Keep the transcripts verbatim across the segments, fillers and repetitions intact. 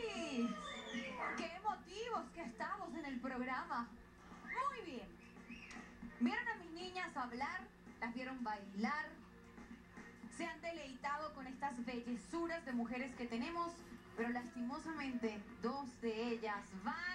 ¡Uy! ¡Qué emotivos que estamos en el programa! Muy bien. ¿Vieron a mis niñas hablar? ¿Las vieron bailar? ¿Se han deleitado con estas bellezuras de mujeres que tenemos? Pero lastimosamente, dos de ellas van...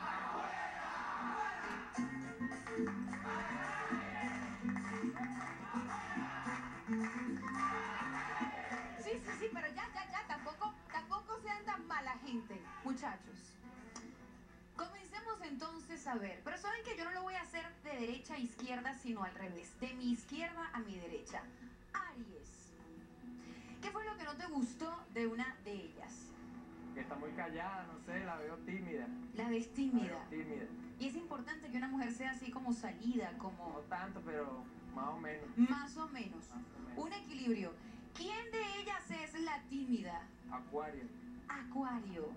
Sí, sí, sí, pero ya, ya, ya, tampoco, tampoco sean tan mala gente, muchachos. Comencemos entonces a ver, pero saben que yo no lo voy a hacer de derecha a izquierda, sino al revés, de mi izquierda a mi derecha. Aries, ¿qué fue lo que no te gustó de una de ellas? Que está muy callada, no sé, la veo tímida. La ves tímida. La veo tímida. Y es importante que una mujer sea así como salida, como... No tanto, pero más o menos. Más o menos. Más o menos. Un equilibrio. ¿Quién de ellas es la tímida? Acuario. Acuario.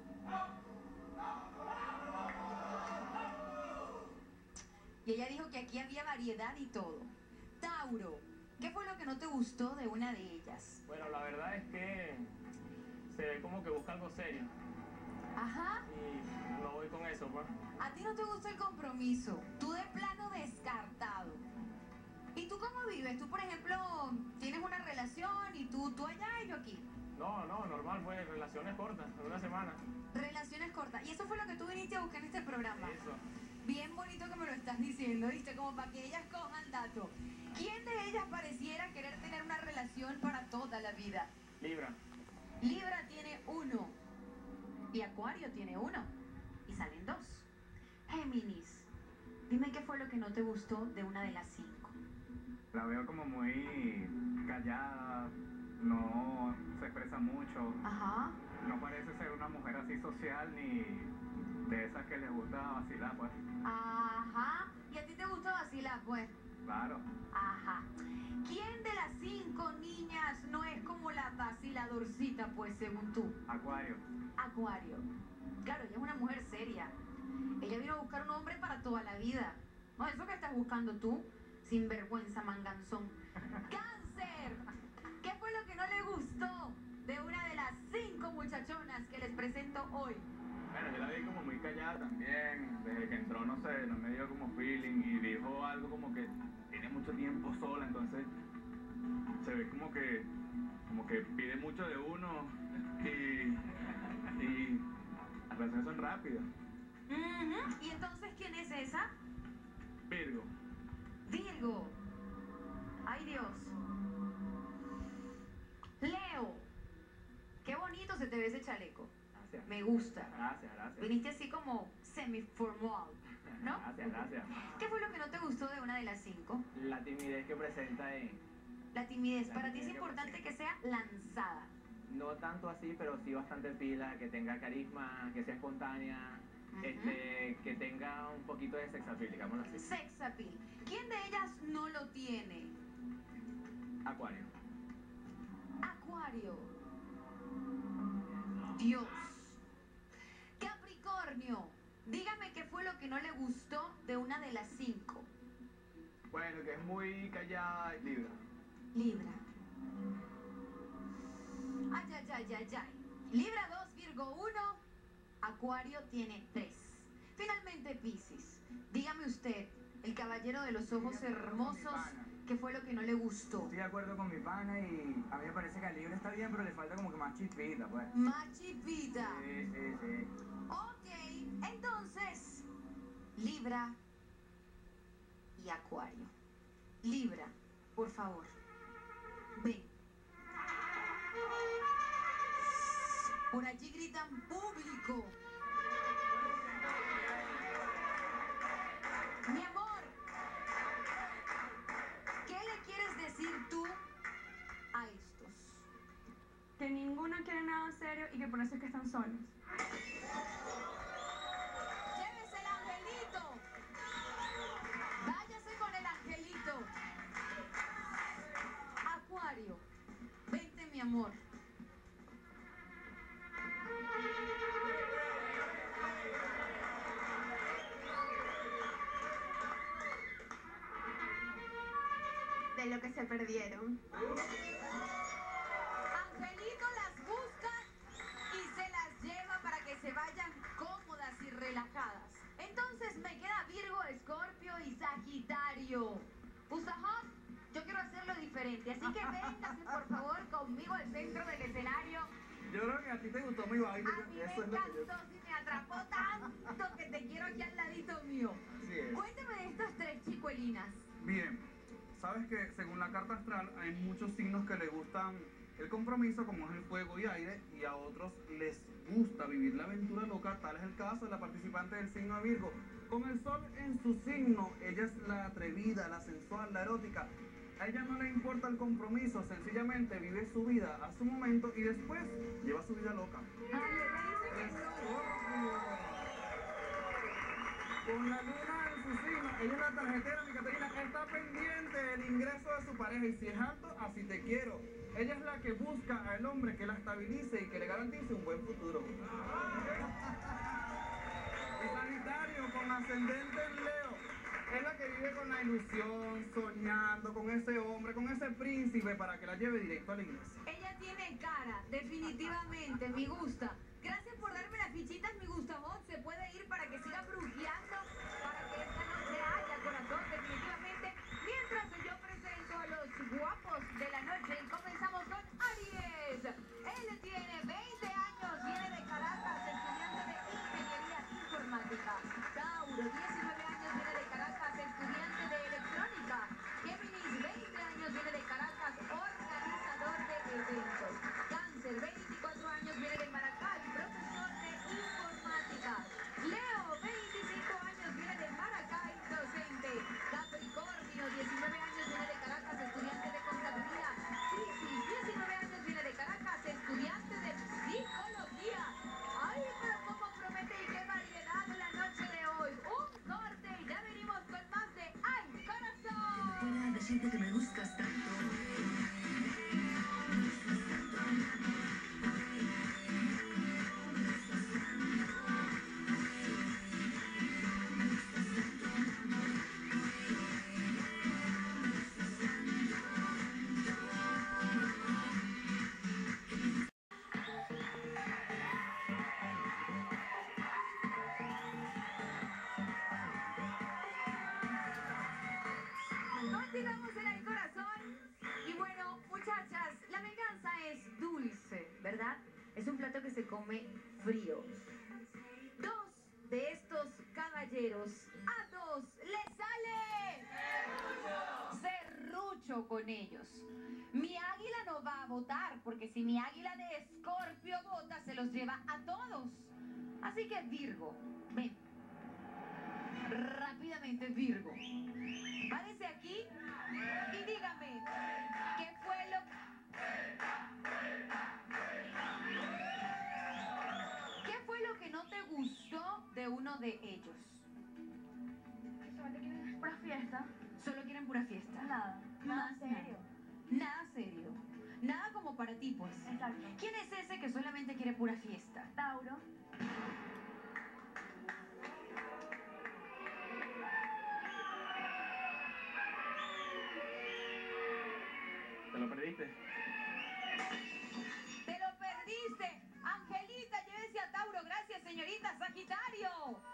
Y ella dijo que aquí había variedad y todo. Tauro, ¿qué fue lo que no te gustó de una de ellas? Bueno, la verdad es que se ve como que busca algo serio. Ajá. Y no voy con eso, pues. A ti no te gusta el compromiso. Tú de plano descartado. ¿Y tú cómo vives? Tú, por ejemplo, tienes una relación y tú, tú allá y yo aquí. No, no, normal, pues, relaciones cortas, en una semana. Relaciones cortas. Y eso fue lo que tú viniste a buscar en este programa. Eso. Bien bonito que me lo estás diciendo, ¿viste? Como para que ellas cojan dato. ¿Quién de ellas pareciera querer tener una relación para toda la vida? Libra. Libra tiene uno. Y Acuario tiene uno. Y salen dos. Géminis, dime qué fue lo que no te gustó de una de las cinco. La veo como muy callada, no se expresa mucho, Ajá. no parece ser una mujer así social ni de esas que les gusta vacilar, pues. Ajá. ¿Y a ti te gusta vacilar, pues? Claro. Ajá. ¿Quién de las cinco niñas no es como la vaciladorcita, pues, según tú? Acuario. Acuario. Claro, ella es una mujer seria. Ella vino a buscar un hombre para toda la vida. No, eso que estás buscando tú, sinvergüenza manganzón. ¡Cáncer! ¿Qué fue lo que no le gustó de una de las cinco muchachonas que les presento hoy? Bueno, yo la vi como muy callada también, desde que entró, no sé, no me dio como feeling y dijo algo como que tiene mucho tiempo sola, entonces se ve como que, como que pide mucho de uno y, y las relaciones son rápidas. Uh-huh. ¿Y entonces quién es esa? Virgo. Virgo. Ay, Dios. Leo. Qué bonito se te ve ese chaleco. Gracias. Me gusta. Gracias, gracias. Viniste así como semi-formal, ¿no? Gracias, gracias. ¿Qué fue lo que no te gustó de una de las cinco? La timidez que presenta en... La timidez. La Para ti es timidez que importante presenta. que sea lanzada. No tanto así, pero sí bastante pila, que tenga carisma, que sea espontánea, Ujú. este, que tenga un poquito de sex appeal, digámoslo así. Sex appeal. ¿Quién de ellas no lo tiene? Acuario. Acuario. Dios. Capricornio. Dígame qué fue lo que no le gustó de una de las cinco. Bueno, que es muy callada y libra. Libra. Ay, ay, ay, ay, ay. Libra dos, Virgo uno, Acuario tiene tres. Finalmente, Piscis. Dígame usted, el caballero de los ojos hermosos, ¿qué fue lo que no le gustó? Estoy de acuerdo con mi pana y a mí me parece que el libro está bien, pero le falta como que más chispita, pues. Más chipita. Sí, sí, sí. Ok, entonces, Libra y Acuario. Libra, por favor, ven. Por allí gritan público. Mi amor, ¿qué le quieres decir tú a estos? Que ninguno quiere nada serio y que por eso es que están solos. Llévese el angelito. Váyase con el angelito. Acuario, vente, mi amor. De lo que se perdieron. Angelito las busca y se las lleva para que Sagitario. Usajot, yo quiero hacerlo diferente, así que véngase por favor conmigo al centro del escenario. Yo creo que a ti te gustó mi baile. A mí me Eso es lo que yo... encantó, si me atrapó tanto que te quiero aquí al ladito mío. Así es. Cuéntame de estas tres chicuelinas. Bien, sabes que según la carta astral hay muchos signos que le gustan el compromiso, como es el fuego y aire, y a otros les gusta vivir la aventura loca. Tal es el caso de la participante del signo de Virgo. Con el sol en su signo, ella es la atrevida, la sensual, la erótica. A ella no le importa el compromiso, sencillamente vive su vida a su momento y después lleva su vida loca. Con la luna en su signo, ella es la tarjetera, mi Caterina, está pendiente del ingreso de su pareja y si es alto, así te quiero. Ella es la que busca al hombre que la estabilice y que le garantice un buen futuro. Y Sagitario, con ascendente en Leo, es la que vive con la ilusión, soñando con ese hombre, con ese príncipe para que la lleve directo a la iglesia. Ella tiene cara, definitivamente, me gusta. Gracias por darme las fichitas, mi Gustavón. Se puede ir para que siga brujeando, para que esta noche haya corazón, definitivamente. Mientras yo presento a los guapos de la noche, comenzamos con Aries. Él tiene veinte años, viene de Caracas, estudiante de Ingeniería Informática. Tauro, diecinueve años, viene de Caracas, estudiante de Electrónica. Géminis, veinte años, viene de Caracas, organizador de eventos. Cáncer, veinticuatro años, viene de Maracay, profesor de informática. Leo, veinticinco años, viene de Maracay, docente. Capricornio, diecinueve años, viene de Caracas, estudiante de contabilidad. Piscis, diecinueve años, viene de Caracas, estudiante de psicología. Ay, pero cómo promete y qué variedad la noche de hoy. Un corte y ya venimos con más de Ay, Corazón. Pueda decirte que me gustas tanto. Continuamos en el corazón. Y bueno, muchachas, la venganza es dulce, ¿verdad? Es un plato que se come frío. Dos de estos caballeros, a dos les sale serrucho con ellos. Mi águila no va a votar, porque si mi águila de Escorpio vota, se los lleva a todos. Así que Virgo, ven. Rápidamente, Virgo. Párese aquí y dígame, ¿qué fue lo ¿Qué fue lo que no te gustó de uno de ellos? Solamente quieren pura fiesta. Solo quieren pura fiesta. Nada. Nada Más serio. Nada. Nada serio. Nada como para ti, pues. Exacto. ¿Quién es ese que solamente quiere pura fiesta? Tauro. ¿Te lo perdiste? ¡Te lo perdiste! Angelita, llévese a Tauro. Gracias, señorita. Sagitario.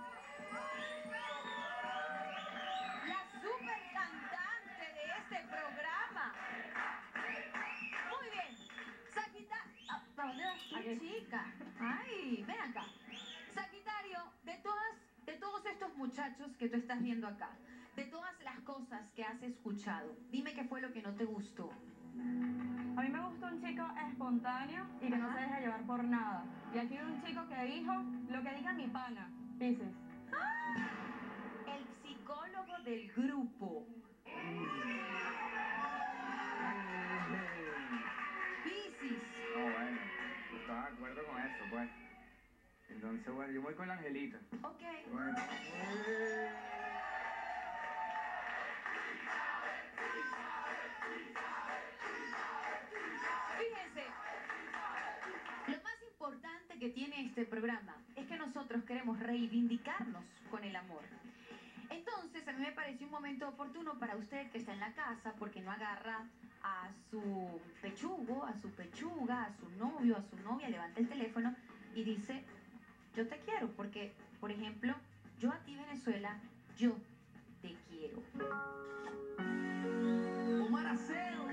La super cantante de este programa. Muy bien. Sagitario. ¿Para dónde vas, Aquí. chica? Ay, ven acá. Sagitario, de todas, de todos estos muchachos que tú estás viendo acá, de todas las cosas que has escuchado, dime qué fue lo que no te gustó. A mí me gusta un chico espontáneo y que no se deja llevar por nada. Y aquí hay un chico que dijo lo que diga mi pana. Piscis. El psicólogo del grupo. Piscis. No, bueno, yo estaba de acuerdo con eso, pues. Entonces, bueno, yo voy con la Angelita. Ok. Bueno. Fíjense, lo más importante que tiene este programa es que nosotros queremos reivindicarnos con el amor. Entonces, a mí me pareció un momento oportuno para usted que está en la casa, porque no agarra a su pechugo, a su pechuga, a su novio, a su novia, levanta el teléfono y dice, yo te quiero, porque, por ejemplo, yo a ti, Venezuela, yo te quiero. trasero